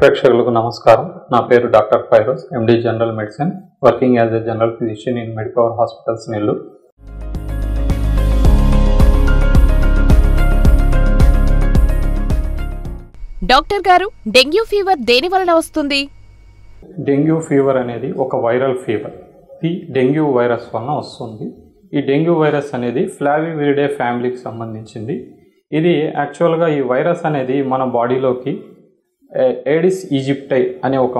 ప్రేక్షకులకు నమస్కారం. నా పేరు doctor Firoz, MD general medicine, working as a general physician in Medipower hospitals Nellore. Doctor గారు, డెంగ్యూ ఫీవర్ దేని వలన వస్తుంది? డెంగ్యూ ఫీవర్ అనేది ఒక వైరల్ ఫీవర్. ఇది డెంగ్యూ వైరస్ వలన వస్తుంది. ఈ డెంగ్యూ వైరస్ అనేది ఫ్లావివిరిడే ఫ్యామిలీకి సంబంధించింది. ఇది యాక్చువల్గా ఈ వైరస్ అనేది మన బాడీలోకి ఏడిస్ ఈజిప్టై అనే ఒక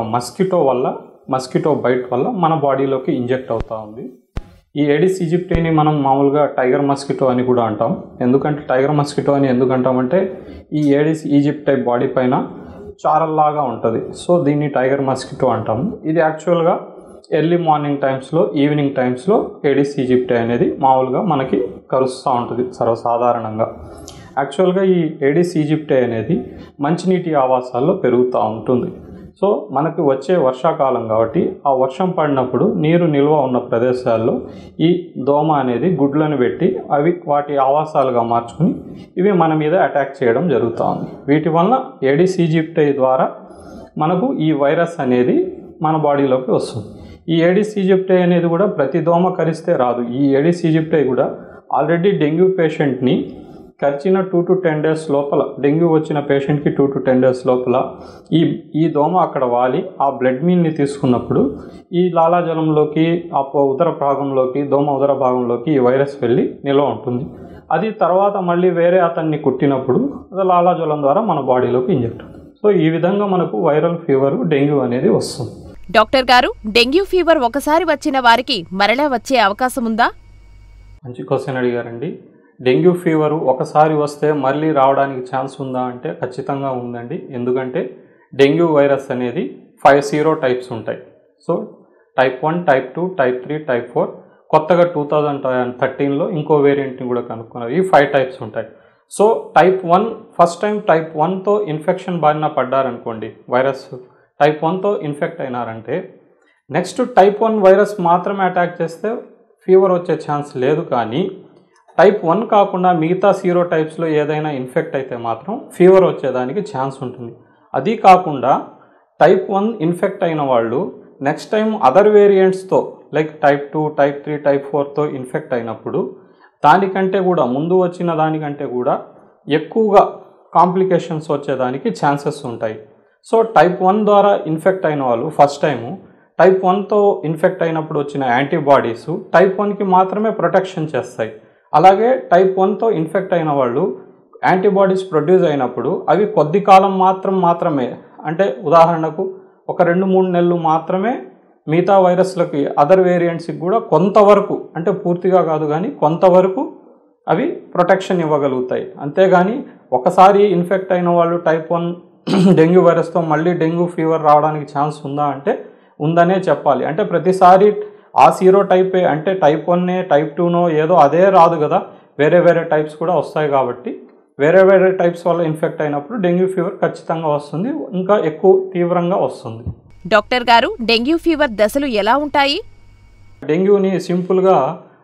మస్కిటో బైట్ వల్ల మన బాడీలోకి ఇంజెక్ట్ అవుతూ ఉంది. ఈ ఏడిస్ ఈజిప్టైని మనం మామూలుగా టైగర్ మస్కిటో అని కూడా అంటాం. ఎందుకంటే టైగర్ మస్కిటో అని ఎందుకు అంటామంటే ఈ ఏడిస్ ఈజిప్టై బాడీ పైన చారల్లాగా ఉంటుంది. సో దీన్ని టైగర్ మస్కిటో అంటాము. ఇది యాక్చువల్గా ఎర్లీ మార్నింగ్ టైమ్స్లో, ఈవినింగ్ టైమ్స్లో ఏడిస్ ఈజిప్టై అనేది మామూలుగా మనకి కరుస్తూ ఉంటుంది సర్వసాధారణంగా. యాక్చువల్గా ఈ ఏడిస్ ఈజిప్టై అనేది మంచినీటి ఆవాసాల్లో పెరుగుతూ ఉంటుంది. సో మనకి వచ్చే వర్షాకాలం కాబట్టి ఆ వర్షం పడినప్పుడు నీరు నిల్వ ఉన్న ప్రదేశాల్లో ఈ దోమ అనేది గుడ్లను పెట్టి అవి వాటి ఆవాసాలుగా మార్చుకుని ఇవి మన మీద అటాక్ చేయడం జరుగుతూ ఉంది. వీటి వలన ఏడిస్ ఈజిప్టై ద్వారా మనకు ఈ వైరస్ అనేది మన బాడీలోకి వస్తుంది. ఈ ఏడిస్ ఈజిప్టై అనేది కూడా ప్రతి దోమ కరిస్తే రాదు. ఈ ఏడిస్ ఈజిప్టై కూడా ఆల్రెడీ డెంగ్యూ పేషెంట్ని కరిచిన 2 to 10 days లోపల, డెంగ్యూ వచ్చిన పేషెంట్కి 2 to 10 days లోపల ఈ దోమ అక్కడ వాలి ఆ బ్లడ్ మీల్ని తీసుకున్నప్పుడు ఈ లాలాజలంలోకి, ఆ ఉదర భాగంలోకి, దోమ ఉదర భాగంలోకి ఈ వైరస్ వెళ్ళి నిల్వ ఉంటుంది. అది తర్వాత మళ్ళీ వేరే అతన్ని కుట్టినప్పుడు అది లాలాజలం ద్వారా మన బాడీలోకి ఇంజెక్ట్ అవుతుంది. సో ఈ విధంగా మనకు వైరల్ ఫీవర్ డెంగ్యూ అనేది వస్తుంది. డాక్టర్ గారు, డెంగ్యూ ఫీవర్ ఒకసారి వచ్చిన వారికి మరలా వచ్చే అవకాశం ఉందా? మంచి క్వశ్చన్ అడిగారండి. డెంగ్యూ ఫీవర్ ఒకసారి వస్తే మళ్ళీ రావడానికి ఛాన్స్ ఉందా అంటే ఖచ్చితంగా ఉందండి. ఎందుకంటే డెంగ్యూ వైరస్ అనేది 5 సీరోటైప్స్ ఉంటాయి. So type 1, type 2, type 3, type 4. కొత్తగా 2013లో ఇంకో వేరియంట్ని కూడా కనుక్కున్నారు. ఈ 5 టైప్స్ ఉంటాయి. So type 1 first time type 1తో ఇన్ఫెక్షన్ బారిన పడ్డారనుకోండి, వైరస్ టైప్ 1తో ఇన్ఫెక్ట్ అయినారంటే నెక్స్ట్ టైప్ 1 వైరస్ మాత్రమే అటాక్ చేస్తే ఫీవర్ వచ్చే ఛాన్స్ లేదు. కానీ టైప్ 1 కాకుండా మిగతా సీరోటైప్స్లో ఏదైనా ఇన్ఫెక్ట్ అయితే మాత్రం ఫీవర్ వచ్చేదానికి ఛాన్స్ ఉంటుంది. అది కాకుండా టైప్ 1 ఇన్ఫెక్ట్ అయిన వాళ్ళు నెక్స్ట్ టైం అదర్ వేరియంట్స్తో లైక్ టైప్ 2, టైప్ 3, టైప్ 4తో ఇన్ఫెక్ట్ అయినప్పుడు దానికంటే కూడా ముందు వచ్చిన దానికంటే కూడా ఎక్కువగా కాంప్లికేషన్స్ వచ్చేదానికి ఛాన్సెస్ ఉంటాయి. సో టైప్ 1 ద్వారా ఇన్ఫెక్ట్ అయిన వాళ్ళు ఫస్ట్ టైము టైప్ 1తో ఇన్ఫెక్ట్ అయినప్పుడు వచ్చిన యాంటీబాడీస్ టైప్ 1కి మాత్రమే ప్రొటెక్షన్ చేస్తాయి. అలాగే టైప్ 1తో ఇన్ఫెక్ట్ అయిన వాళ్ళు యాంటీబాడీస్ ప్రొడ్యూస్ అయినప్పుడు అవి కొద్ది కాలం మాత్రమే, అంటే ఉదాహరణకు ఒక 2-3 నెలలు మాత్రమే మిగతా వైరస్లకి, అదర్ వేరియంట్స్కి కూడా కొంతవరకు, అంటే పూర్తిగా కాదు కానీ కొంతవరకు అవి ప్రొటెక్షన్ ఇవ్వగలుగుతాయి. అంతేగాని ఒకసారి ఇన్ఫెక్ట్ అయిన వాళ్ళు టైప్ 1 డెంగ్యూ వైరస్తో మళ్ళీ డెంగ్యూ ఫీవర్ రావడానికి ఛాన్స్ ఉందా అంటే ఉందనే చెప్పాలి. అంటే ప్రతిసారి ఆ సీరో టైపే, అంటే టైప్ 1నే టైప్ 2నో ఏదో అదే రాదు కదా, వేరే టైప్స్ కూడా వస్తాయి. కాబట్టి వేరే టైప్స్ వల్ల ఇన్ఫెక్ట్ అయినప్పుడు డెంగ్యూ ఫీవర్ ఖచ్చితంగా వస్తుంది, ఇంకా ఎక్కువ తీవ్రంగా వస్తుంది. డాక్టర్ గారు, డెంగ్యూ ఫీవర్ దశలు ఎలా ఉంటాయి? డెంగ్యూని సింపుల్గా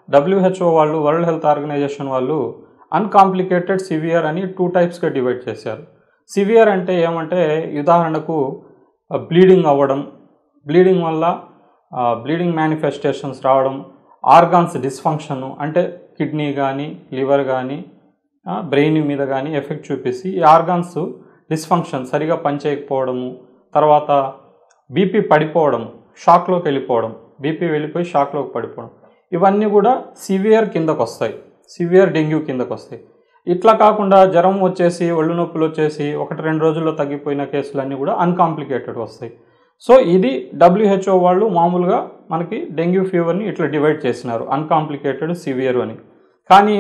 WHO వాళ్ళు, వరల్డ్ హెల్త్ ఆర్గనైజేషన్ వాళ్ళు అన్కాంప్లికేటెడ్, సివియర్ అని 2 టైప్స్గా డివైడ్ చేశారు. సివియర్ అంటే ఏమంటే ఉదాహరణకు బ్లీడింగ్ అవ్వడం, బ్లీడింగ్ వల్ల బ్లీడింగ్ మేనిఫెస్టేషన్స్ రావడం, ఆర్గాన్స్ డిస్ఫంక్షన్, అంటే కిడ్నీ కానీ లివర్ కానీ బ్రెయిన్ మీద కానీ ఎఫెక్ట్ చూపిస్తే ఈ ఆర్గాన్స్ డిస్ఫంక్షన్ సరిగా పనిచేయకపోవడము, తర్వాత బీపీ పడిపోవడం, షాక్లోకి వెళ్ళిపోవడం, బీపీ వెళ్ళిపోయి షాక్లోకి పడిపోవడం, ఇవన్నీ కూడా సివియర్ కిందకు వస్తాయి, సివియర్ డెంగ్యూ కిందకు వస్తాయి. ఇట్లా కాకుండా జ్వరం వచ్చేసి, ఒళ్ళు నొప్పులు వచ్చేసి 1-2 రోజుల్లో తగ్గిపోయిన కేసులన్నీ కూడా అన్కాంప్లికేటెడ్ వస్తాయి. సో ఇది WHO వాళ్ళు మామూలుగా మనకి డెంగ్యూ ఫీవర్ని ఇట్లా డివైడ్ చేసినారు, అన్కాంప్లికేటెడ్, సివియర్ అని. కానీ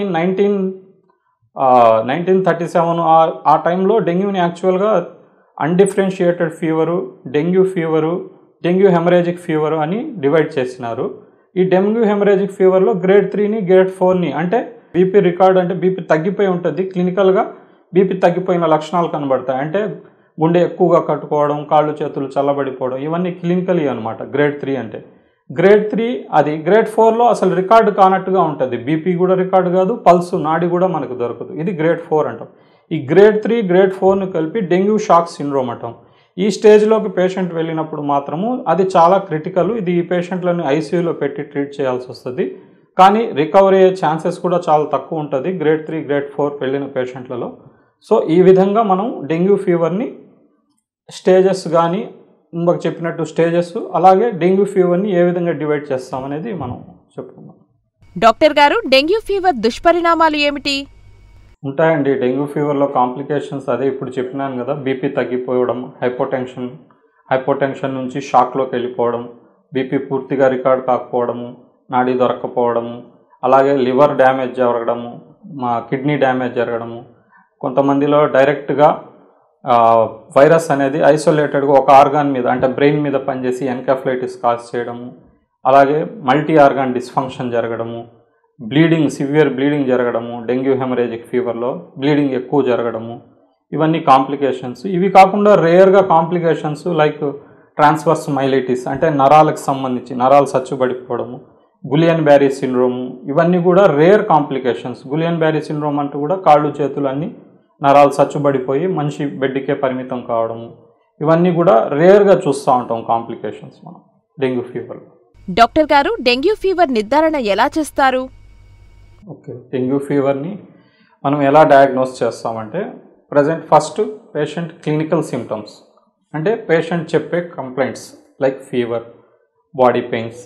1937 ఆ టైంలో డెంగ్యూని యాక్చువల్గా undifferentiated fever, dengue fever, dengue haemorrhagic fever అని డివైడ్ చేసినారు. ఈ డెంగ్యూ హెమరేజిక్ ఫీవర్లో గ్రేడ్ 3ని, గ్రేడ్ 4ని, అంటే బీపీ రికార్డ్, అంటే బీపీ తగ్గిపోయి ఉంటుంది, క్లినికల్గా బీపీ తగ్గిపోయిన లక్షణాలు కనబడతాయి. అంటే గుండె ఎక్కువగా కట్టుకోవడం, కాళ్ళు చేతులు చల్లబడిపోవడం, ఇవన్నీ క్లినికలీ అనమాట గ్రేడ్ 3 అంటే. గ్రేడ్ 3 అది. గ్రేడ్ 4లో అసలు రికార్డు కానట్టుగా ఉంటుంది, బీపీ కూడా రికార్డు కాదు, పల్సు నాడి కూడా మనకు దొరకదు. ఇది గ్రేడ్ 4 అంటాం. ఈ గ్రేడ్ 3, గ్రేడ్ 4ను కలిపి డెంగ్యూ షాక్ సిండ్రోమ్ అంటాం. ఈ స్టేజ్లోకి పేషెంట్ వెళ్ళినప్పుడు మాత్రము అది చాలా క్రిటికల్. ఇది ఈ పేషెంట్లను ఐసీయూలో పెట్టి ట్రీట్ చేయాల్సి వస్తుంది. కానీ రికవరీ అయ్యే ఛాన్సెస్ కూడా చాలా తక్కువ ఉంటుంది గ్రేడ్ 3 గ్రేడ్ 4 వెళ్ళిన పేషెంట్లలో. సో ఈ విధంగా మనం డెంగ్యూ ఫీవర్ని స్టేజెస్ కానీ ఇందాక చెప్పినట్టు స్టేజెస్, అలాగే డెంగ్యూ ఫీవర్ని ఏ విధంగా డివైడ్ చేస్తామనేది మనం చెప్పుకున్నాం. డాక్టర్ గారు, డెంగ్యూ ఫీవర్ దుష్పరిణామాలు ఏమిటి? ఉంటాయండి. డెంగ్యూ ఫీవర్లో కాంప్లికేషన్స్ అదే ఇప్పుడు చెప్పినాను కదా, బీపీ తగ్గిపోవడం, హైపోటెన్షన్ నుంచి షాక్లోకి వెళ్ళిపోవడం, బీపీ పూర్తిగా రికార్డ్ కాకపోవడము, నాడీ దొరక్కపోవడము, అలాగే లివర్ డ్యామేజ్ జరగడము, కిడ్నీ డ్యామేజ్ జరగడము, కొంతమందిలో డైరెక్ట్గా వైరస్ అనేది ఐసోలేటెడ్గా ఒక ఆర్గాన్ మీద అంటే బ్రెయిన్ మీద పనిచేసి ఎన్కెఫలైటిస్ కాజ్ చేయడము, అలాగే మల్టీ ఆర్గాన్ డిస్ఫంక్షన్ జరగడము, సివియర్ బ్లీడింగ్ జరగడము, డెంగ్యూ హెమరేజిక్ ఫీవర్లో బ్లీడింగ్ ఎక్కువ జరగడము, ఇవన్నీ కాంప్లికేషన్స్. ఇవి కాకుండా రేర్గా కాంప్లికేషన్స్ లైక్ ట్రాన్స్వర్స్ మైలైటిస్ అంటే నరాలకు సంబంధించి నరాలు సచ్చుబడిపోవడము, గులియన్ బ్యారీ సిండ్రోము, ఇవన్నీ కూడా rare complications. Guillain Barre syndrome అంటూ కూడా కాళ్ళు చేతులు అన్నీ నరాలు సచ్చుబడిపోయి మనిషి బెడ్కే పరిమితం కావడము, ఇవన్నీ కూడా రేర్గా చూస్తూ ఉంటాం కాంప్లికేషన్స్ మనం డెంగ్యూ ఫీవర్లో. డాక్టర్ గారు, డెంగ్యూ ఫీవర్ నిర్ధారణ ఎలా చేస్తారు? ఓకే, డెంగ్యూ ఫీవర్ని మనం ఎలా డయాగ్నోస్ చేస్తామంటే ఫస్ట్ పేషెంట్ క్లినికల్ సిమ్టమ్స్ అంటే పేషెంట్ చెప్పే complaints like fever, body pains,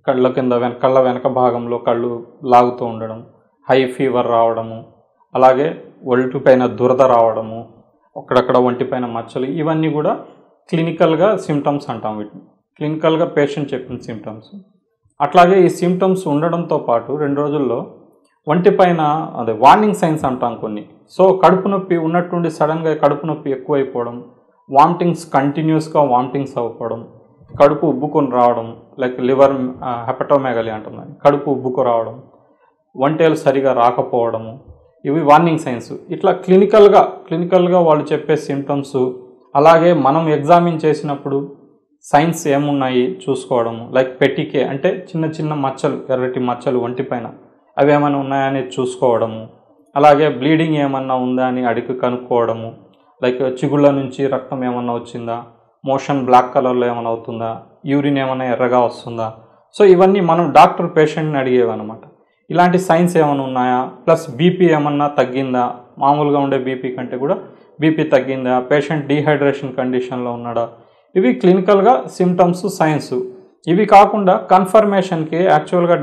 కళ్ళ వెనక భాగంలో కళ్ళు లాగుతూ ఉండడం, హై ఫీవర్ రావడము, అలాగే ఒంటిపైన దురద రావడము, అక్కడక్కడ ఒంటిపైన మచ్చలు, ఇవన్నీ కూడా క్లినికల్గా సిమ్టమ్స్ అంటాం. వీటిని క్లినికల్గా పేషెంట్ చెప్పిన సిమ్టమ్స్. అట్లాగే ఈ సిమ్టమ్స్ ఉండడంతో పాటు 2 రోజుల్లో ఒంటిపైన వార్నింగ్ సైన్స్ అంటాం కొన్ని. సో కడుపు నొప్పి ఉన్నట్టుండి సడన్గా కడుపు నొప్పి ఎక్కువైపోవడం, కంటిన్యూస్గా వామిటింగ్స్ అవ్వడం, కడుపు ఉబ్బుకొని రావడం లైక్ లివర్ హెపటోమెగలీ అంటున్నాయి, కడుపు ఉబ్బుకు రావడం, వంటేలు సరిగా రాకపోవడము, ఇవి వార్నింగ్ సైన్స్. ఇట్లా క్లినికల్గా వాళ్ళు చెప్పే సిమ్టమ్స్. అలాగే మనం ఎగ్జామిన్ చేసినప్పుడు సైన్స్ ఏమున్నాయి చూసుకోవడము లైక్ పెటికే అంటే చిన్న మచ్చలు, ఎర్రటి మచ్చలు ఒంటిపైన అవి ఏమైనా ఉన్నాయని చూసుకోవడము, అలాగే బ్లీడింగ్ ఏమన్నా ఉందా అని అడిగి కనుక్కోవడము, లైక్ చిగుళ్ళ నుంచి రక్తం ఏమన్నా వచ్చిందా, మోషన్ బ్లాక్ కలర్లో ఏమైనా అవుతుందా, యూరిన్ ఏమైనా ఎర్రగా వస్తుందా. సో ఇవన్నీ మనం డాక్టర్ పేషెంట్ని అడిగేవన్నమాట. ఇలాంటి సైన్స్ ఏమైనా ఉన్నాయా, ప్లస్ బీపీ ఏమన్నా తగ్గిందా, మామూలుగా ఉండే బీపీ కంటే కూడా బీపీ తగ్గిందా, పేషెంట్ డీహైడ్రేషన్ కండిషన్లో ఉన్నాడా, ఇవి క్లినికల్గా సిమ్టమ్స్, సైన్స్. ఇవి కాకుండా కన్ఫర్మేషన్కి యాక్చువల్గా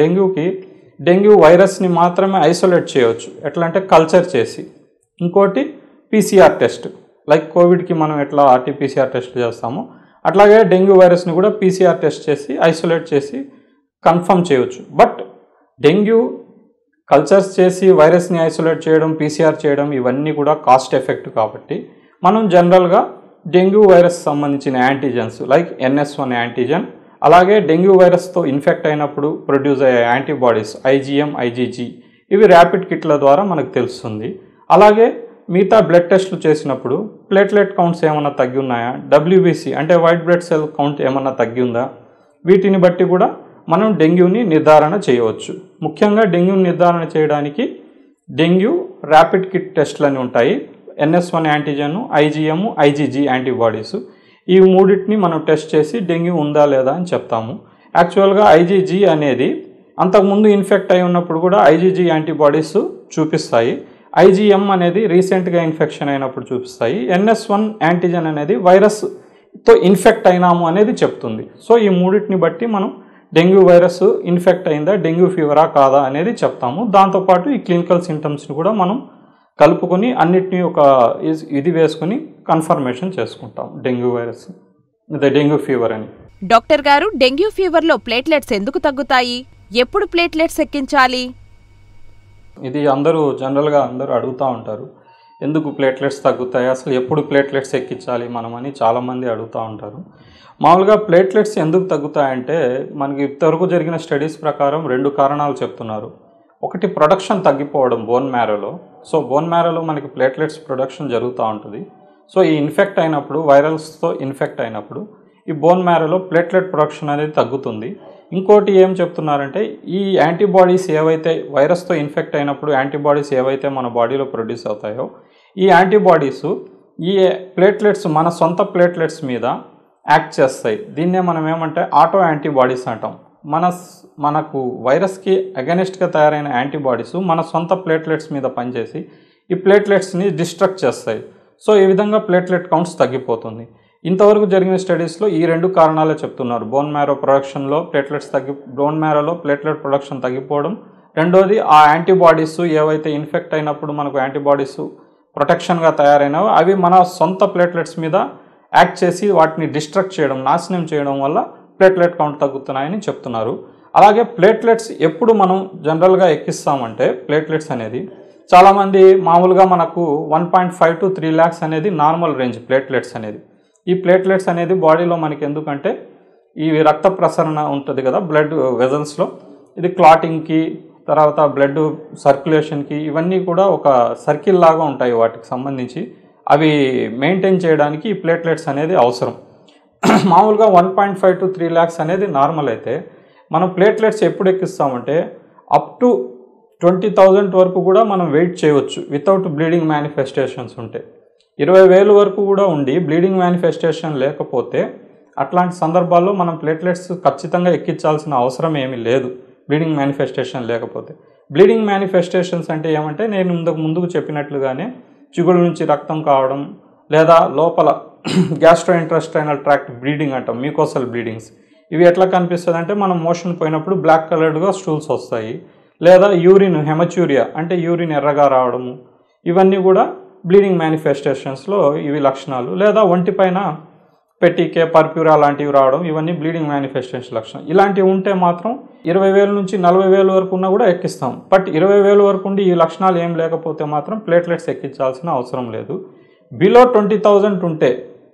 డెంగ్యూ వైరస్ని మాత్రమే ఐసోలేట్ చేయవచ్చు. ఎట్లా అంటే కల్చర్ చేసి, ఇంకోటి పీసీఆర్ టెస్ట్ లైక్ కోవిడ్కి మనం ఎట్లా ఆర్టీపీసీఆర్ టెస్ట్ చేస్తామో అట్లాగే డెంగ్యూ వైరస్ని కూడా పీసీఆర్ టెస్ట్ చేసి ఐసోలేట్ చేసి కన్ఫర్మ్ చేయవచ్చు. బట్ డెంగ్యూ కల్చర్స్ చేసి వైరస్ని ఐసోలేట్ చేయడం, పీసీఆర్ చేయడం ఇవన్నీ కూడా కాస్ట్ ఎఫెక్ట్ కాబట్టి మనం జనరల్గా డెంగ్యూ వైరస్ సంబంధించిన యాంటీజెన్స్ లైక్ NS1 యాంటీజెన్, అలాగే డెంగ్యూ వైరస్తో ఇన్ఫెక్ట్ అయినప్పుడు ప్రొడ్యూస్ అయ్యే యాంటీబాడీస్ IgM, IgG, ఇవి ర్యాపిడ్ కిట్ల ద్వారా మనకు తెలుస్తుంది. అలాగే మిగతా బ్లడ్ టెస్టులు చేసినప్పుడు ప్లేట్లెట్ కౌంట్స్ ఏమన్నా తగ్గి ఉన్నాయా, WBC అంటే వైట్ బ్లడ్ సెల్ కౌంట్ ఏమన్నా తగ్గి ఉందా, వీటిని బట్టి కూడా మనం డెంగ్యూని నిర్ధారణ చేయవచ్చు. ముఖ్యంగా డెంగ్యూని నిర్ధారణ చేయడానికి డెంగ్యూ ర్యాపిడ్ కిట్ టెస్టులు అని ఉంటాయి. NS1 antigen, IgM, IgG antibodies, ఈ మూడింటిని మనం టెస్ట్ చేసి డెంగ్యూ ఉందా లేదా అని చెప్తాము. యాక్చువల్గా IgG అనేది అంతకుముందు ఇన్ఫెక్ట్ అయి ఉన్నప్పుడు కూడా IgG యాంటీబాడీస్ చూపిస్తాయి. IgM అనేది రీసెంట్గా ఇన్ఫెక్షన్ అయినప్పుడు చూపిస్తాయి. NS1 యాంటీజెన్ అనేది వైరస్తో ఇన్ఫెక్ట్ అయినాము అనేది చెప్తుంది. సో ఈ మూడింటిని బట్టి మనం డెంగ్యూ వైరస్ ఇన్ఫెక్ట్ అయిందా, డెంగ్యూ ఫీవరా కాదా అనేది చెప్తాము. దాంతోపాటు ఈ క్లినికల్ సింటమ్స్ని కూడా మనం కలుపుకొని అన్నిటినీ ఒక ఇది వేసుకుని కన్ఫర్మేషన్ చేసుకుంటాం డెంగ్యూ వైరస్, డెంగ్యూ ఫీవర్ అని. డాక్టర్ గారు, డెంగ్యూ ఫీవర్లో ప్లేట్లెట్స్ ఎందుకు తగ్గుతాయి? ఎప్పుడు ప్లేట్లెట్స్ ఎక్కించాలి? ఇది జనరల్గా అందరూ అడుగుతూ ఉంటారు, ఎందుకు ప్లేట్లెట్స్ తగ్గుతాయి, అసలు ఎప్పుడు ప్లేట్లెట్స్ ఎక్కించాలి మనం అని చాలామంది అడుగుతూ ఉంటారు. మామూలుగా ప్లేట్లెట్స్ ఎందుకు తగ్గుతాయంటే మనకి ఇంతవరకు జరిగిన స్టడీస్ ప్రకారం 2 కారణాలు చెప్తున్నారు. ఒకటి ప్రొడక్షన్ తగ్గిపోవడం బోన్ మ్యారోలో. సో బోన్ మ్యారోలో మనకి ప్లేట్లెట్స్ ప్రొడక్షన్ జరుగుతూ ఉంటుంది. సో ఈ ఇన్ఫెక్ట్ అయినప్పుడు, వైరల్స్తో ఇన్ఫెక్ట్ అయినప్పుడు ఈ బోన్ మ్యారోలో ప్లేట్లెట్ ప్రొడక్షన్ అనేది తగ్గుతుంది. ఇంకోటి ఏం చెప్తున్నారంటే ఈ యాంటీబాడీస్ ఏవైతే వైరస్తో ఇన్ఫెక్ట్ అయినప్పుడు యాంటీబాడీస్ ఏవైతే మన బాడీలో ప్రొడ్యూస్ అవుతాయో ఈ యాంటీబాడీస్ ఈ ప్లేట్లెట్స్ మన సొంత ప్లేట్లెట్స్ మీద యాక్ట్ చేస్తాయి. దీన్నే మనం ఏమంటే ఆటో యాంటీబాడీస్ అంటాం. మనకు వైరస్కి అగెనిస్ట్గా తయారైన యాంటీబాడీస్ మన సొంత ప్లేట్లెట్స్ మీద పనిచేసి ఈ ప్లేట్లెట్స్ని డిస్ట్రక్ట్ చేస్తాయి. సో ఈ విధంగా ప్లేట్లెట్ కౌంట్స్ తగ్గిపోతుంది. ఇంతవరకు జరిగిన స్టడీస్లో ఈ 2 కారణాలే చెప్తున్నారు. బోన్ మ్యారో ప్లేట్లెట్ ప్రొడక్షన్ తగ్గిపోవడం, రెండోది ఆ యాంటీబాడీస్ ఏవైతే ఇన్ఫెక్ట్ అయినప్పుడు మనకు యాంటీబాడీస్ ప్రొటెక్షన్గా తయారైనవో అవి మన సొంత ప్లేట్లెట్స్ మీద యాక్ట్ చేసి వాటిని డిస్ట్రక్ట్ చేయడం, నాశనం చేయడం వల్ల ప్లేట్లెట్ కౌంట్ తగ్గుతున్నాయని చెప్తున్నారు. అలాగే ప్లేట్లెట్స్ ఎప్పుడు మనం జనరల్గా ఎక్కిస్తామంటే ప్లేట్లెట్స్ అనేది చాలామంది మామూలుగా మనకు 1.5 to 3 lakhs అనేది నార్మల్ రేంజ్ ప్లేట్లెట్స్ అనేది. ఈ ప్లేట్లెట్స్ అనేది బాడీలో మనకి ఎందుకంటే ఈ రక్త ప్రసరణ ఉంటుంది కదా బ్లడ్ వెజల్స్లో, ఇది క్లాటింగ్కి తర్వాత బ్లడ్ సర్క్యులేషన్కి ఇవన్నీ కూడా ఒక సర్కిల్ లాగా ఉంటాయి. వాటికి సంబంధించి అవి మెయింటైన్ చేయడానికి ఈ ప్లేట్లెట్స్ అనేది అవసరం. మామూలుగా 1.5 to 3 lakhs అనేది నార్మల్ అయితే మనం ప్లేట్లెట్స్ ఎప్పుడు ఎక్కిస్తామంటే అప్ టు 20,000 వరకు కూడా మనం వెయిట్ చేయవచ్చు వితౌట్ బ్లీడింగ్ మేనిఫెస్టేషన్స్ ఉంటే. 20,000 వరకు కూడా ఉండి బ్లీడింగ్ మేనిఫెస్టేషన్ లేకపోతే అట్లాంటి సందర్భాల్లో మనం ప్లేట్లెట్స్ ఖచ్చితంగా ఎక్కించాల్సిన అవసరం ఏమీ లేదు బ్లీడింగ్ మేనిఫెస్టేషన్ లేకపోతే. బ్లీడింగ్ మేనిఫెస్టేషన్స్ అంటే ఏమంటే నేను ముందుకు చెప్పినట్లుగానే చిగుళ్ళ నుంచి రక్తం కావడం, లేదా లోపల గ్యాస్ట్రోఇంటెస్టైనల్ ట్రాక్ట్ బ్లీడింగ్ అంటాం, మ్యూకోసల్ బ్లీడింగ్స్. ఇవి ఎట్లా కనిపిస్తుంది అంటే మనం మోషన్ పోయినప్పుడు బ్లాక్ కలర్డ్గా స్టూల్స్ వస్తాయి, లేదా యూరిన్ హెమచ్యూరియా అంటే యూరిన్ ఎర్రగా రావడము, ఇవన్నీ కూడా బ్లీడింగ్ మేనిఫెస్టేషన్స్లో ఇవి లక్షణాలు. లేదా ఒంటిపైన పెట్టికే పర్ప్యూరా లాంటివి రావడం, ఇవన్నీ బ్లీడింగ్ మేనిఫెస్టేషన్ లక్షణం. ఇలాంటివి ఉంటే మాత్రం 20,000 నుంచి 40,000 వరకు ఉన్నా కూడా ఎక్కిస్తాం. బట్ 20,000 వరకు ఉండి ఈ లక్షణాలు ఏం లేకపోతే మాత్రం ప్లేట్లెట్స్ ఎక్కించాల్సిన అవసరం లేదు. బిలో 20,000 ఉంటే,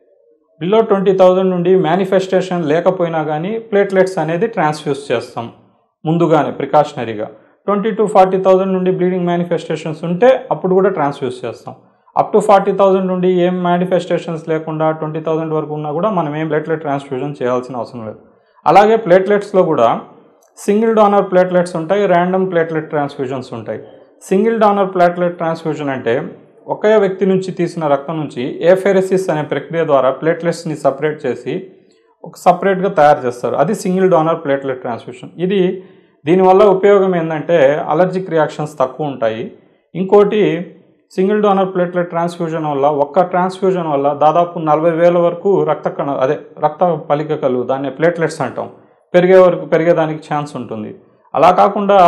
బిలో 20,000 నుండి మేనిఫెస్టేషన్ లేకపోయినా కానీ ప్లేట్లెట్స్ అనేది ట్రాన్స్ఫ్యూజ్ చేస్తాం ముందుగానే ప్రికాషనరీగా. 20 to 40,000 నుండి బ్లీడింగ్ మేనిఫెస్టేషన్స్ ఉంటే అప్పుడు కూడా ట్రాన్స్ఫ్యూజ్ చేస్తాం. అప్ టు 40,000 నుండి ఏం మేనిఫెస్టేషన్స్ లేకుండా 20,000 వరకు ఉన్నా కూడా మనం ఏం ప్లేట్లెట్ ట్రాన్స్ఫ్యూజన్ చేయాల్సిన అవసరం లేదు. అలాగే ప్లేట్లెట్స్లో కూడా సింగిల్ డోనర్ ప్లేట్లెట్స్ ఉంటాయి, ర్యాండమ్ ప్లేట్లెట్ ట్రాన్స్ఫ్యూజన్స్ ఉంటాయి. సింగిల్ డోనర్ ప్లేట్లెట్ ట్రాన్స్ఫ్యూజన్ అంటే ఒకే వ్యక్తి నుంచి తీసిన రక్తం నుంచి ఏఫెరెసిస్ అనే ప్రక్రియ ద్వారా ప్లేట్లెట్స్ని సపరేట్ చేసి ఒక సపరేట్గా తయారు చేస్తారు. అది సింగిల్ డోనర్ ప్లేట్లెట్ ట్రాన్స్ఫ్యూషన్. దీనివల్ల ఉపయోగం ఏంటంటే అలర్జిక్ రియాక్షన్స్ తక్కువ ఉంటాయి. ఇంకోటి సింగిల్ డోనర్ ప్లేట్లెట్ ట్రాన్స్ఫ్యూజన్ వల్ల ఒక్క ట్రాన్స్ఫ్యూజన్ వల్ల దాదాపు 40,000 వరకు రక్త పలికలు దాన్ని ప్లేట్లెట్స్ అంటాం పెరిగేదానికి ఛాన్స్ ఉంటుంది. అలా కాకుండా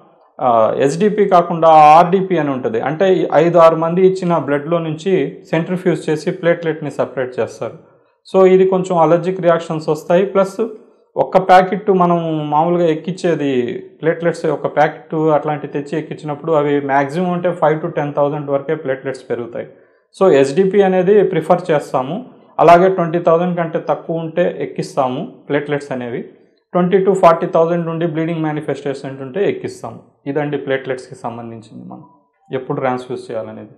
ఎస్డిపి కాకుండా ఆర్డిపి అని ఉంటుంది. అంటే 5-6 మంది ఇచ్చిన బ్లడ్లో నుంచి సెంట్రిఫ్యూజ్ చేసి ప్లేట్లెట్ని సపరేట్ చేస్తారు. సో ఇది కొంచెం అలర్జిక్ రియాక్షన్స్ వస్తాయి. ప్లస్ ఒక్క ప్యాకెట్ మనం మామూలుగా ఎక్కించేది ప్లేట్లెట్స్ ఒక ప్యాకెట్ అట్లాంటివి తెచ్చి ఎక్కించినప్పుడు అవి మ్యాక్సిమం అంటే 5,000 to 10,000 వరకే ప్లేట్లెట్స్ పెరుగుతాయి. సో ఎస్డిపి అనేది ప్రిఫర్ చేస్తాము. అలాగే 20,000 కంటే తక్కువ ఉంటే ఎక్కిస్తాము ప్లేట్లెట్స్ అనేవి. 20 to 40,000 నుండి బ్లీడింగ్ మేనిఫెస్టేషన్ ఉంటే ఎక్కిస్తాము. ఇదండి ప్లేట్లెట్స్కి సంబంధించింది మనం ఎప్పుడు ట్రాన్స్ఫ్యూజ్ చేయాలనేది.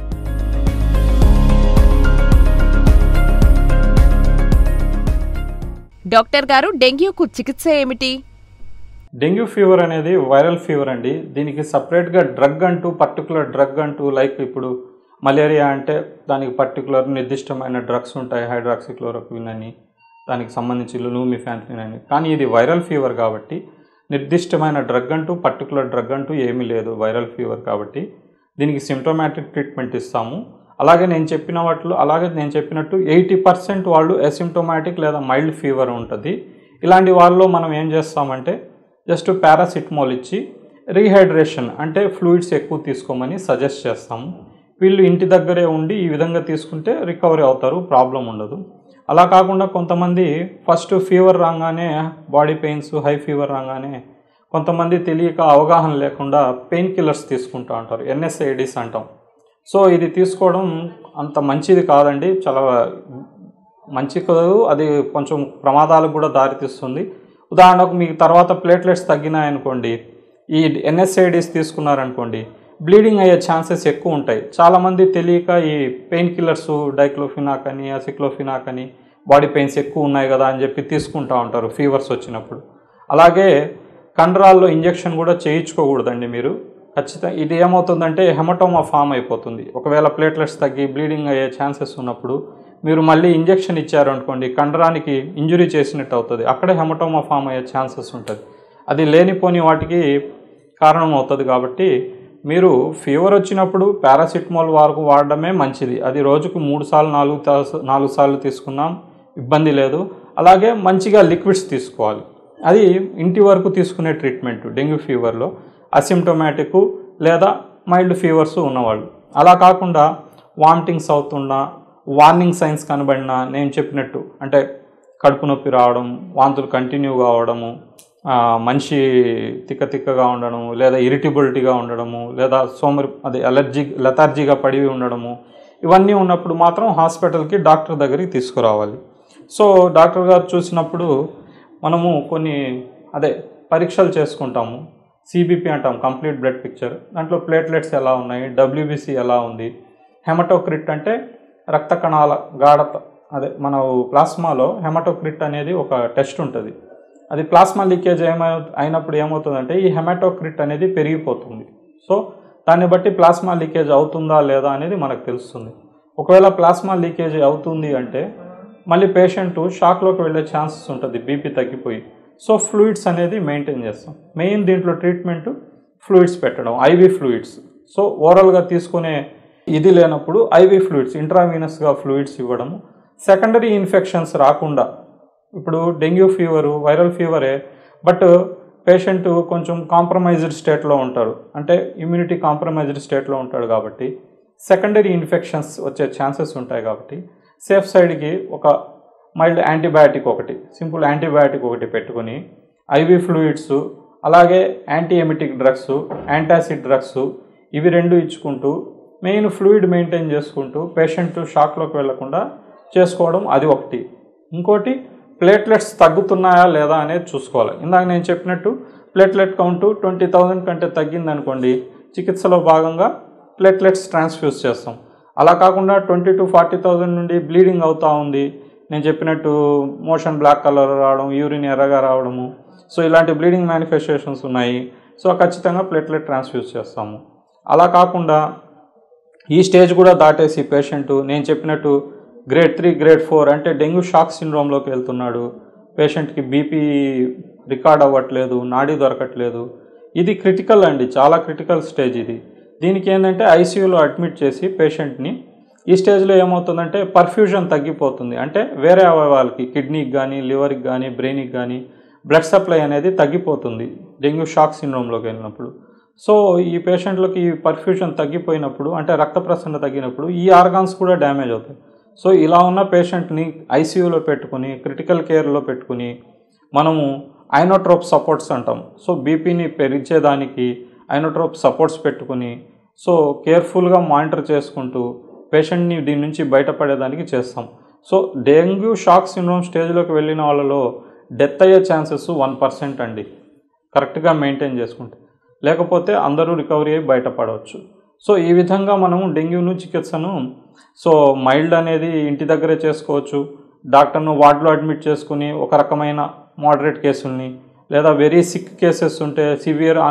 డాక్టర్ గారు, డెంగ్యూకు చికిత్స ఏమిటి? డెంగ్యూ ఫీవర్ అనేది వైరల్ ఫీవర్ అండి. దీనికి సపరేట్గా పర్టికులర్ డ్రగ్ అంటూ లైక్ ఇప్పుడు మలేరియా అంటే దానికి పర్టికులర్ నిర్దిష్టమైన డ్రగ్స్ ఉంటాయి, హైడ్రాక్సిక్లోరోక్విన్ అని, దానికి సంబంధించి లూమిఫాంట్రిన్ అని. కానీ ఇది వైరల్ ఫీవర్ కాబట్టి నిర్దిష్టమైన పర్టికులర్ డ్రగ్ అంటూ ఏమీ లేదు. వైరల్ ఫీవర్ కాబట్టి దీనికి సిమ్టోమాటిక్ ట్రీట్మెంట్ ఇస్తాము. అలాగే నేను చెప్పినట్టు 80% వాళ్ళు అసిమ్టోమాటిక్ లేదా మైల్డ్ ఫీవర్ ఉంటుంది. ఇలాంటి వాళ్ళలో మనం ఏం చేస్తామంటే జస్ట్ పారాసిటమాల్ ఇచ్చి రీహైడ్రేషన్ అంటే ఫ్లూయిడ్స్ ఎక్కువ తీసుకోమని సజెస్ట్ చేస్తాము. వీళ్ళు ఇంటి దగ్గరే ఉండి ఈ విధంగా తీసుకుంటే రికవరీ అవుతారు, ప్రాబ్లం ఉండదు. అలా కాకుండా కొంతమంది ఫస్ట్ ఫీవర్ రాగానే బాడీ పెయిన్స్, హై ఫీవర్ రాగానే కొంతమంది తెలియక అవగాహన లేకుండా పెయిన్ కిల్లర్స్ తీసుకుంటూ ఉంటారు, NSAIDs అంటాం. సో ఇది తీసుకోవడం అంత మంచిది కాదండి, చాలా మంచి కాదు. అది కొంచెం ప్రమాదాలకు కూడా దారితీస్తుంది. ఉదాహరణకు మీకు తర్వాత ప్లేట్లెట్స్ తగ్గినాయనుకోండి, ఈ NSAIDs తీసుకున్నారనుకోండి, బ్లీడింగ్ అయ్యే ఛాన్సెస్ ఎక్కువ ఉంటాయి. చాలామంది తెలియక ఈ పెయిన్ కిల్లర్స్ డైక్లోఫినాక్ అని, అసిక్లోఫినాక్ అని, బాడీ పెయిన్స్ ఎక్కువ ఉన్నాయి కదా అని చెప్పి తీసుకుంటూ ఉంటారు ఫీవర్స్ వచ్చినప్పుడు. అలాగే కండరాల్లో ఇంజెక్షన్ కూడా చేయించుకోకూడదండి మీరు. ఖచ్చితంగా ఇది ఏమవుతుందంటే హెమటోమా ఫామ్ అయిపోతుంది. ఒకవేళ ప్లేట్లెట్స్ తగ్గి బ్లీడింగ్ అయ్యే ఛాన్సెస్ ఉన్నప్పుడు మీరు మళ్ళీ ఇంజెక్షన్ ఇచ్చారు అనుకోండి, కండరానికి ఇంజురీ చేసినట్టు అవుతుంది. అక్కడే హెమటోమా ఫామ్ అయ్యే ఛాన్సెస్ ఉంటుంది. అది లేనిపోని వాటికి కారణం అవుతుంది. కాబట్టి మీరు ఫీవర్ వచ్చినప్పుడు పారాసిటమాల్ వరకు వాడడమే మంచిది. అది రోజుకు 3 సార్లు 4 సార్లు తీసుకున్నాం ఇబ్బంది లేదు. అలాగే మంచిగా లిక్విడ్స్ తీసుకోవాలి. అది ఇంటి వరకు తీసుకునే ట్రీట్మెంట్ డెంగ్యూ ఫీవర్లో అసిమ్టోమాటిక్ లేదా మైల్డ్ ఫీవర్స్ ఉన్నవాళ్ళు. అలా కాకుండా వామిటింగ్స్ అవుతున్నా, వార్నింగ్ సైన్స్ కనబడినా, నేను చెప్పినట్టు అంటే కడుపు నొప్పి రావడం, వాంతులు కంటిన్యూ కావడము, మనిషి తిక్కగా ఉండడము, లేదా ఇరిటబిలిటీగా ఉండడము, లేదా లెథార్జీగా పడి ఉండడము, ఇవన్నీ ఉన్నప్పుడు మాత్రం హాస్పిటల్కి డాక్టర్ దగ్గరికి తీసుకురావాలి. సో డాక్టర్ గారు చూసినప్పుడు మనము కొన్ని పరీక్షలు చేసుకుంటాము. సిబిపి అంటాం, కంప్లీట్ బ్లడ్ పిక్చర్. దాంట్లో ప్లేట్లెట్స్ ఎలా ఉన్నాయి, డబ్ల్యూబీసీ ఎలా ఉంది, హెమటోక్రిట్ అంటే రక్త కణాల గాఢత, మన ప్లాస్మాలో హెమటోక్రిట్ అనేది ఒక టెస్ట్ ఉంటుంది. అది ప్లాస్మా లీకేజ్ అయినప్పుడు ఏమవుతుందంటే ఈ హెమటోక్రిట్ అనేది పెరిగిపోతుంది. సో దాన్ని బట్టి ప్లాస్మా లీకేజ్ అవుతుందా లేదా అనేది మనకు తెలుస్తుంది. ఒకవేళ ప్లాస్మా లీకేజ్ అవుతుంది అంటే మళ్ళీ పేషెంట్ షాక్లోకి వెళ్ళే ఛాన్సెస్ ఉంటుంది బీపీ తగ్గిపోయి. సో ఫ్లూయిడ్స్ అనేది మెయింటైన్ చేస్తాం. మెయిన్ దీంట్లో ట్రీట్మెంట్ ఫ్లూయిడ్స్ పెట్టడం, ఐవీ ఫ్లూయిడ్స్. సో ఓరల్గా తీసుకునే ఇది లేనప్పుడు ఐవీ ఫ్లూయిడ్స్, ఇంట్రావీనస్గా ఫ్లూయిడ్స్ ఇవ్వడము. సెకండరీ ఇన్ఫెక్షన్స్ రాకుండా, ఇప్పుడు డెంగ్యూ ఫీవరు వైరల్ ఫీవరే, బట్ పేషెంట్ కొంచెం కాంప్రమైజ్డ్ స్టేట్లో ఉంటారు, అంటే ఇమ్యూనిటీ కాంప్రమైజ్డ్ స్టేట్లో ఉంటాడు. కాబట్టి సెకండరీ ఇన్ఫెక్షన్స్ వచ్చే ఛాన్సెస్ ఉంటాయి. కాబట్టి సేఫ్ సైడ్కి ఒక మైల్డ్ యాంటీబయాటిక్ ఒకటి, సింపుల్ యాంటీబయాటిక్ ఒకటి పెట్టుకుని ఐవీ ఫ్లూయిడ్స్, అలాగే anti emetic drugs, antacid drugs, ఇవి 2 ఇచ్చుకుంటూ మెయిన్ ఫ్లూయిడ్ మెయింటైన్ చేసుకుంటూ పేషెంట్ షాక్లోకి వెళ్లకుండా చేసుకోవడం, అది ఒకటి. ఇంకోటి ప్లేట్లెట్స్ తగ్గుతున్నాయా లేదా అనేది చూసుకోవాలి. ఇందాక నేను చెప్పినట్టు ప్లేట్లెట్ కౌంటు 20,000 కంటే తగ్గిందనుకోండి, చికిత్సలో భాగంగా ప్లేట్లెట్స్ ట్రాన్స్ఫ్యూజ్ చేస్తాం. అలా కాకుండా 20,000 to 40,000 నుండి బ్లీడింగ్ అవుతూ ఉంది, నేను చెప్పినట్టు మోషన్ బ్లాక్ కలర్ రావడం, యూరిన్ ఎర్రగా రావడము, సో ఇలాంటి బ్లీడింగ్ మేనిఫెస్టేషన్స్ ఉన్నాయి. సో ఖచ్చితంగా ప్లేట్లెట్ ట్రాన్స్ఫ్యూజ్ చేస్తాము. అలా కాకుండా ఈ స్టేజ్ కూడా దాటేసి పేషెంట్ నేను చెప్పినట్టు గ్రేడ్ 3, గ్రేడ్ 4 అంటే డెంగ్యూ షాక్ సిండ్రోమ్లోకి వెళ్తున్నాడు, పేషెంట్కి బీపీ రికార్డ్ అవ్వట్లేదు, నాడీ దొరకట్లేదు, ఇది క్రిటికల్ అండి, చాలా క్రిటికల్ స్టేజ్ ఇది. దీనికి ఏంటంటే ఐసీయూలో అడ్మిట్ చేసి పేషెంట్ని, ఈ స్టేజ్లో ఏమవుతుందంటే పర్ఫ్యూజన్ తగ్గిపోతుంది, అంటే వేరే అవయవాలకి కిడ్నీకి కానీ, లివర్కి కానీ, బ్రెయిన్కి కానీ బ్లడ్ సప్లై అనేది తగ్గిపోతుంది డెంగ్యూ షాక్ సిండ్రోమ్లోకి వెళ్ళినప్పుడు. సో ఈ పేషెంట్లకి ఈ పర్ఫ్యూజన్ తగ్గిపోయినప్పుడు, అంటే రక్త ప్రసరణ తగ్గినప్పుడు ఈ ఆర్గాన్స్ కూడా డ్యామేజ్ అవుతాయి. సో ఇలా ఉన్న పేషెంట్ని ఐసీయూలో పెట్టుకుని, క్రిటికల్ కేర్లో పెట్టుకుని మనము ఐనోట్రోప్ సపోర్ట్స్ అంటాం. సో బీపీని పెంచేదానికి ఐనోట్రోప్ సపోర్ట్స్ పెట్టుకుని, సో కేర్ఫుల్గా మానిటర్ చేసుకుంటూ పేషెంట్ని దీని నుంచి బయటపడేదానికి చేస్తాం. సో డెంగ్యూ షాక్ సిండ్రోమ్ స్టేజ్లోకి వెళ్ళిన వాళ్ళలో డెత్ అయ్యే ఛాన్సెస్ 1% అండి, కరెక్ట్గా మెయింటైన్ చేసుకుంటే. లేకపోతే అందరూ రికవరీ అయ్యి బయటపడవచ్చు. సో ఈ విధంగా మనము డెంగ్యూను చికిత్సను సో మైల్డ్ అనేది ఇంటి దగ్గరే చేసుకోవచ్చు. డాక్టర్ను వార్డులో అడ్మిట్ చేసుకుని ఒక రకమైన మోడరేట్ కేసుల్ని, లేదా వెరీ సిక్ కేసెస్ ఉంటే సివియర్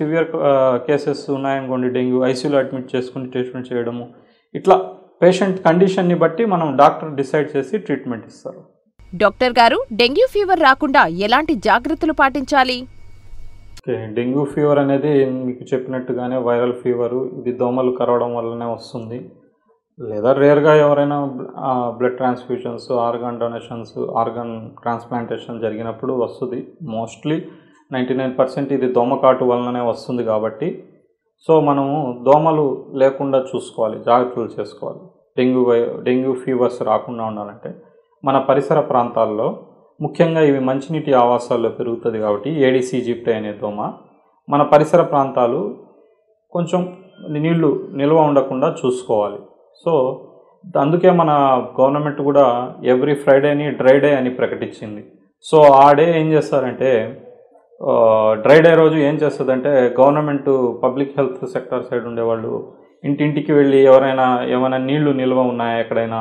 కేసెస్ ఉన్నాయనుకోండి డెంగ్యూ, ఐసీయూలో అడ్మిట్ చేసుకుని ట్రీట్మెంట్ చేయడము, ఇట్లా పేషెంట్ కండిషన్ని బట్టి మనం డాక్టర్ డిసైడ్ చేసి ట్రీట్మెంట్ ఇస్తారు. డాక్టర్ గారు, డెంగ్యూ ఫీవర్ రాకుండా ఎలాంటి జాగ్రత్తలు పాటించాలి? ఓకే, డెంగ్యూ ఫీవర్ అనేది మీకు చెప్పినట్టుగానే వైరల్ ఫీవరు, ఇది దోమలు కరవడం వల్లనే వస్తుంది, లేదా రేర్గా ఎవరైనా blood transfusions, organ donations, organ transplantation జరిగినప్పుడు వస్తుంది. మోస్ట్లీ 99% ఇది దోమకాటు వలననే వస్తుంది. కాబట్టి సో మనము దోమలు లేకుండా చూసుకోవాలి, జాగ్రత్తలు చేసుకోవాలి. డెంగ్యూ ఫీవర్స్ రాకుండా ఉండాలంటే మన పరిసర ప్రాంతాల్లో, ముఖ్యంగా ఇవి మంచినీటి ఆవాసాల్లో పెరుగుతుంది కాబట్టి ఏడిస్ ఈజిప్టి అనే దోమ మన పరిసర ప్రాంతాలు కొంచెం నీళ్లు నిల్వ ఉండకుండా చూసుకోవాలి. సో అందుకే మన గవర్నమెంట్ కూడా ఎవ్రీ ఫ్రైడేని డ్రై డే అని ప్రకటించింది. సో ఆ డే ఏం చేస్తారంటే, డ్రై డే రోజు ఏం చేస్తుందంటే government public health sector side ఉండేవాళ్ళు ఇంటింటికి వెళ్ళి ఏమైనా నీళ్లు నిల్వ ఉన్నాయా ఎక్కడైనా,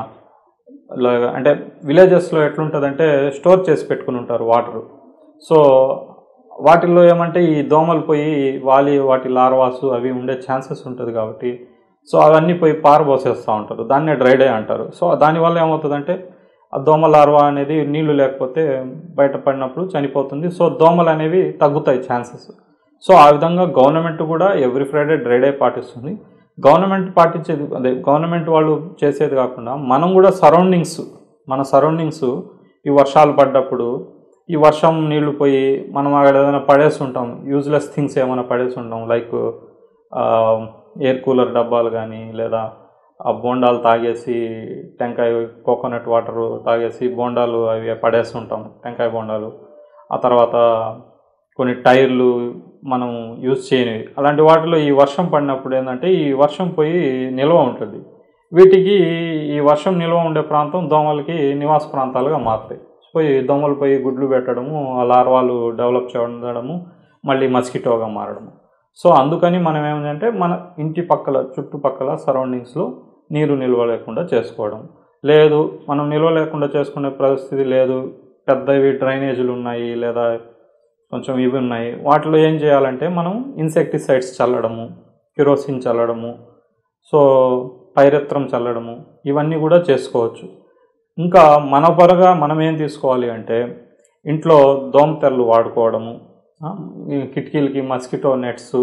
అంటే విలేజెస్లో ఎట్లుంటుందంటే స్టోర్ చేసి పెట్టుకుని ఉంటారు వాటరు. సో వాటిల్లో ఏమంటే ఈ దోమలు పోయి వాటి లార్వాసు అవి ఉండే ఛాన్సెస్ ఉంటుంది కాబట్టి సో అవన్నీ పోయి పారబోసేస్తూ ఉంటారు, దాన్నే డ్రై డే అంటారు. సో దానివల్ల ఏమవుతుందంటే ఆ దోమ లార్వా అనేది నీళ్లు లేకపోతే బయటపడినప్పుడు చనిపోతుంది. సో దోమలు అనేవి తగ్గుతాయి ఛాన్సెస్. సో ఆ విధంగా గవర్నమెంట్ కూడా ఎవ్రీ ఫ్రైడే డ్రై డే పాటిస్తుంది. గవర్నమెంట్ వాళ్ళు చేసేది కాకుండా మనం కూడా మన సరౌండింగ్స్ ఈ వర్షాలు పడ్డప్పుడు ఈ వర్షం నీళ్లు పోయి మనం అక్కడ ఏదైనా పడేసి ఉంటాం, యూజ్లెస్ థింగ్స్ ఏమైనా పడేసి ఉంటాం, లైక్ ఎయిర్ కూలర్ డబ్బాలు కానీ, లేదా ఆ బోండాలు తాగేసి టెంకాయ కోకోనట్ వాటర్ తాగేసి బోండాలు అవి పడేసి ఉంటాం, టెంకాయ బోండాలు. ఆ తర్వాత కొన్ని టైర్లు మనం యూజ్ చేయనివి, అలాంటి వాటిలో ఈ వర్షం పడినప్పుడు ఏంటంటే ఈ వర్షం పోయి నిల్వ ఉంటుంది. వీటికి ఈ వర్షం నిల్వ ఉండే ప్రాంతం దోమలకి నివాస ప్రాంతాలుగా మారుతాయి. దోమలు పోయి గుడ్లు పెట్టడము, ఆ లార్వాలు డెవలప్ చేయడము, మళ్ళీ మస్కిటోగా మారడము. సో అందుకని మనం ఏమంటే మన ఇంటి చుట్టుపక్కల సరౌండింగ్స్లో నీరు నిల్వ లేకుండా చేసుకోవడం. లేదు మనం నిల్వ లేకుండా చేసుకునే పరిస్థితి లేదు, పెద్దవి డ్రైనేజీలు ఉన్నాయి లేదా కొంచెం ఇవి ఉన్నాయి, వాటిలో ఏం చేయాలంటే మనం ఇన్సెక్టిసైడ్స్ చల్లడము, కిరోసిన్ చల్లడము, సో పైరెత్రం చల్లడము, ఇవన్నీ కూడా చేసుకోవచ్చు. ఇంకా మన పరగా మనం ఏం తీసుకోవాలి అంటే ఇంట్లో దోమతెరలు వాడుకోవడము, కిటికీలకి మస్కిటో నెట్స్,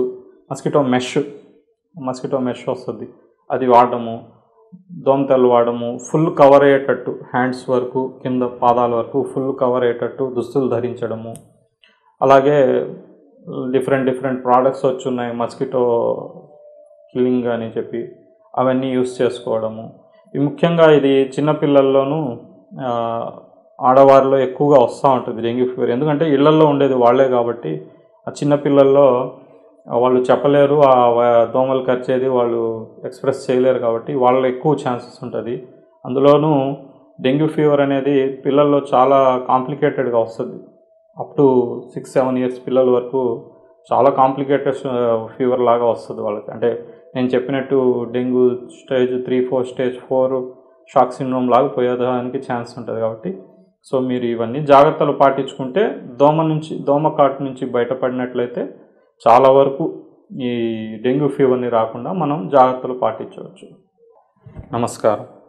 మస్కిటో మెష్ వస్తుంది, అది వాడడము, దోమతెరలు వాడము, ఫుల్ కవర్ అయ్యేటట్టు హ్యాండ్స్ వరకు కింద పాదాల వరకు ఫుల్ కవర్ అయ్యేటట్టు దుస్తులు ధరించడము. అలాగే డిఫరెంట్ ప్రోడక్ట్స్ వచ్చున్నాయి మస్కిటో కిల్లింగ్ అని చెప్పి, అవన్నీ యూస్ చేసుకోవడము. ముఖ్యంగా ఇది చిన్నపిల్లల్లోనూ ఆడవారిలో ఎక్కువగా వస్తూ ఉంటుంది డెంగ్యూ ఫీవర్. ఎందుకంటే ఇళ్లల్లో ఉండేది వాళ్ళే కాబట్టి ఆ చిన్నపిల్లల్లో వాళ్ళు చెప్పలేరు, ఆ దోమలు కరిచేది వాళ్ళు ఎక్స్ప్రెస్ చేయలేరు కాబట్టి వాళ్ళలో ఎక్కువ ఛాన్సెస్ ఉంటుంది. అందులోనూ డెంగ్యూ ఫీవర్ అనేది పిల్లల్లో చాలా కాంప్లికేటెడ్గా వస్తుంది. అప్ టు 6-7 ఇయర్స్ పిల్లల వరకు చాలా కాంప్లికేటెడ్ ఫీవర్ లాగా వస్తుంది వాళ్ళకి. అంటే నేను చెప్పినట్టు dengue stage 3-4 stage 4 shock syndrome లాగా పోయేదానికి ఛాన్స్ ఉంటుంది కాబట్టి సో మీరు ఇవన్నీ జాగ్రత్తలు పాటించుకుంటే దోమ కాటు నుంచి బయటపడినట్లయితే చాలా వరకు ఈ డెంగ్యూ ఫీవర్ని రాకుండా మనం జాగ్రత్తలు పాటించవచ్చు. నమస్కారం.